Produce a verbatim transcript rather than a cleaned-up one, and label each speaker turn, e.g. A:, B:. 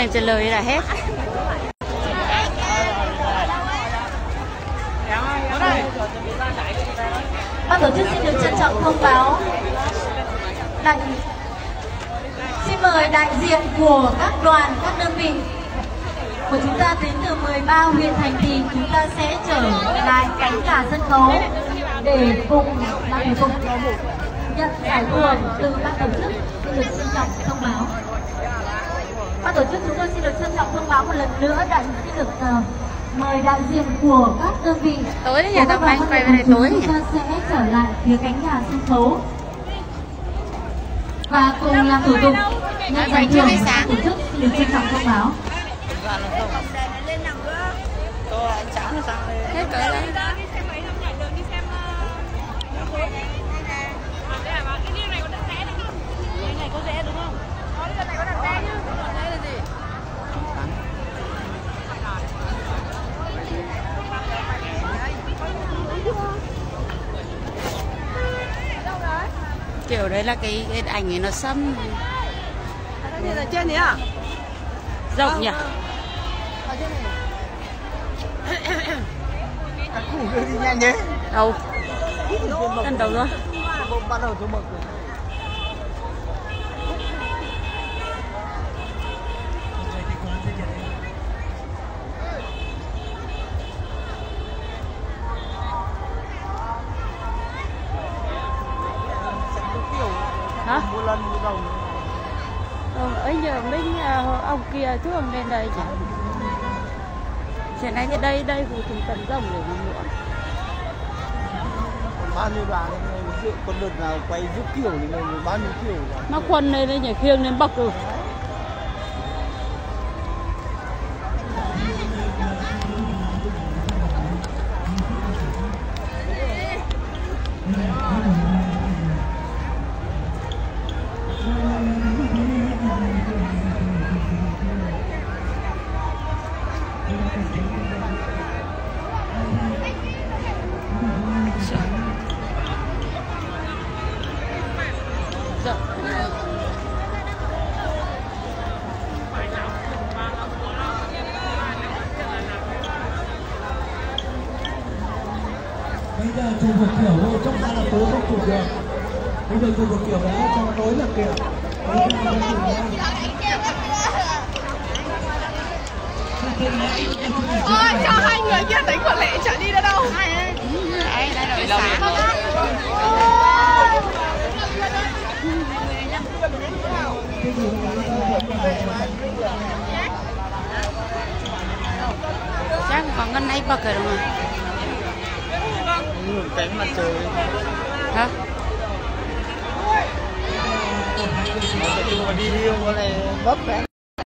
A: em trả lời là hết.
B: Ban tổ chức xin được trân trọng thông báo đại xin mời đại diện của các đoàn, các đơn vị của chúng ta đến từ mười ba huyện thành thị, chúng ta sẽ trở lại cánh gà sân khấu để cùng để cùng nhận giải thưởng từ ban tổ chức. Xin được trân trọng thông báo. Ban tổ chức chúng tôi xin được trân trọng thông báo một lần nữa, đại xin được uh, mời đại diện của các đơn vị.
A: Tối đấy nhà tao quay quay về tối.
B: Chúng ta sẽ trở lại phía cánh gà sân khấu và cùng làm thủ tục nhận giải thưởng. Tổ chức xin được trân trọng thông báo.
A: Hết cỡ đấy. Kiểu đấy là cái, cái ảnh ấy nó xâm.
C: Đây là trên đấy à?
A: Rộng nhỉ?
C: Các cụ đưa đi nhanh đấy.
A: Đâu? Lần đầu rồi.
C: Bắt đầu tôi mở cửa.
A: Hả?
C: Một lần một đầu.
A: Ừ, ấy giờ mình ông kia chứ ông lên đây chứ. Hiện nay cái đây đây vụ thường tận rồng để mà muộn.
C: Bao nhiêu đoàn dự con đợt nào quay giúp kiểu thì người bao nhiêu kiểu.
A: Nó quân này đây nhảy khiêng lên bọc rồi.
D: Bây giờ chụp một kiểu thôi, trong ra là tối không chụp được. Bây giờ chụp một kiểu đó, trong tối là kiểu.
E: Ôi, cho hai người kia tính của lệ trở đi đâu đâu.
A: Ai đây rồi xả. Chắc còn ngân ấy bậc rồi đúng không?
C: Ngưỡng cánh mặt trời.
A: Hả?
C: Nói chung là đi riêng có này bấp đấy.